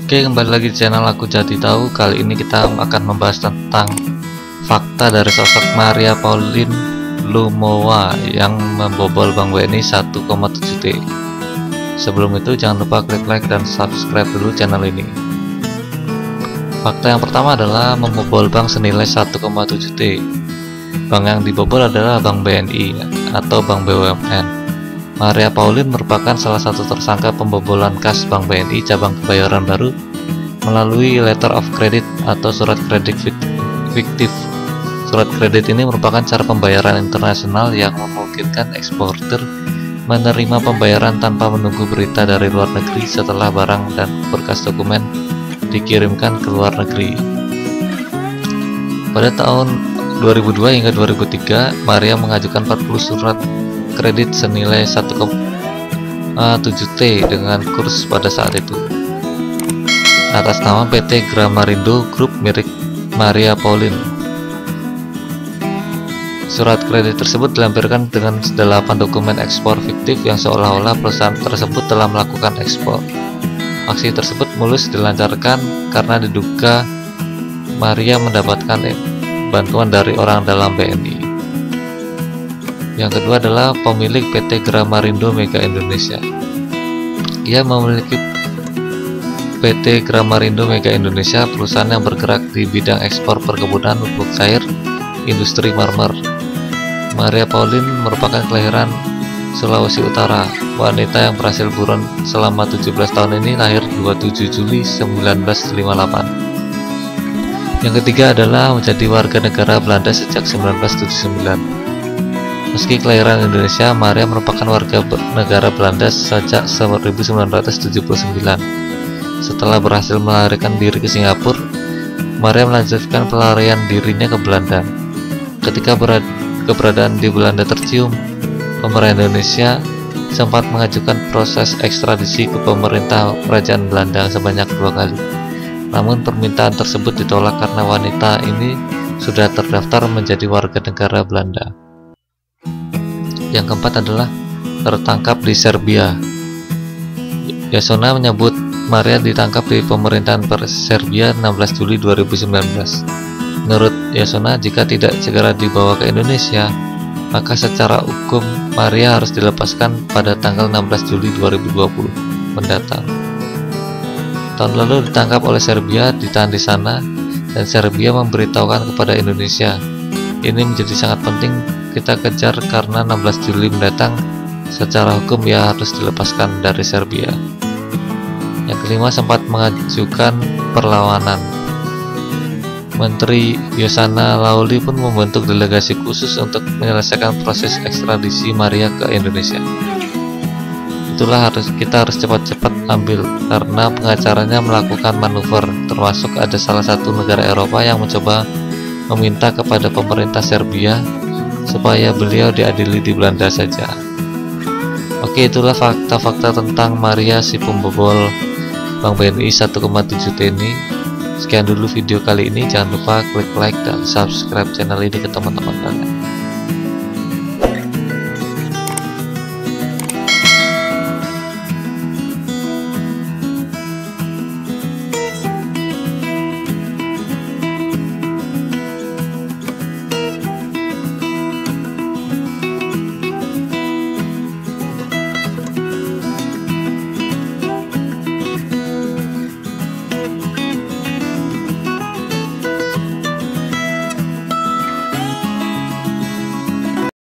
Oke, kembali lagi di channel Aku Jadi Tahu. Kali ini kita akan membahas tentang fakta dari sosok Maria Pauline Lumowa yang membobol Bank BNI 1,7 T. Sebelum itu jangan lupa klik like dan subscribe dulu channel ini. Fakta yang pertama adalah membobol bank senilai 1,7 T. Bank yang dibobol adalah Bank BNI atau Bank BUMN. Maria Pauline merupakan salah satu tersangka pembobolan kas Bank BNI cabang Kebayoran Baru melalui letter of credit atau surat kredit fiktif. Surat kredit ini merupakan cara pembayaran internasional yang memungkinkan eksportir menerima pembayaran tanpa menunggu berita dari luar negeri setelah barang dan berkas dokumen dikirimkan ke luar negeri. Pada tahun 2002 hingga 2003, Maria mengajukan 40 surat kredit senilai 1,7 T dengan kurs pada saat itu atas nama PT Gramarindo Group milik Maria Pauline. Surat kredit tersebut dilampirkan dengan 8 dokumen ekspor fiktif yang seolah-olah perusahaan tersebut telah melakukan ekspor. Aksi tersebut mulus dilancarkan karena diduga Maria mendapatkan bantuan dari orang dalam BNI. Yang kedua adalah pemilik PT Gramarindo Mega Indonesia. Ia memiliki PT Gramarindo Mega Indonesia, perusahaan yang bergerak di bidang ekspor perkebunan, pupuk cair, industri marmer. Maria Pauline merupakan kelahiran Sulawesi Utara. Wanita yang berhasil buron selama 17 tahun ini lahir 27 Juli 1958. Yang ketiga adalah menjadi warga negara Belanda sejak 1979. Meski kelahiran Indonesia, Maria merupakan warga negara Belanda sejak 1979. Setelah berhasil melarikan diri ke Singapura, Maria melanjutkan pelarian dirinya ke Belanda. Ketika keberadaan di Belanda tercium, pemerintah Indonesia sempat mengajukan proses ekstradisi ke pemerintah kerajaan Belanda sebanyak 2 kali. Namun permintaan tersebut ditolak karena wanita ini sudah terdaftar menjadi warga negara Belanda. Yang keempat adalah tertangkap di Serbia. Yasona menyebut Maria ditangkap di pemerintahan Serbia 16 Juli 2019. Menurut Yasona, jika tidak segera dibawa ke Indonesia, maka secara hukum Maria harus dilepaskan pada tanggal 16 Juli 2020 mendatang. Tahun lalu ditangkap oleh Serbia, ditahan di sana, dan Serbia memberitahukan kepada Indonesia. Ini menjadi sangat penting kita kejar karena 16 Juli mendatang secara hukum ia harus dilepaskan dari Serbia. Yang kelima, sempat mengajukan perlawanan. Menteri Yasona Lawli pun membentuk delegasi khusus untuk menyelesaikan proses ekstradisi Maria ke Indonesia. Itulah kita harus cepat-cepat ambil karena pengacaranya melakukan manuver, termasuk ada salah satu negara Eropa yang mencoba meminta kepada pemerintah Serbia supaya beliau diadili di Belanda saja. Oke, itulah fakta-fakta tentang Maria si pembobol Bank BNI 1,7 T ini. Sekian dulu video kali ini. Jangan lupa klik like dan subscribe channel ini ke teman-teman kalian.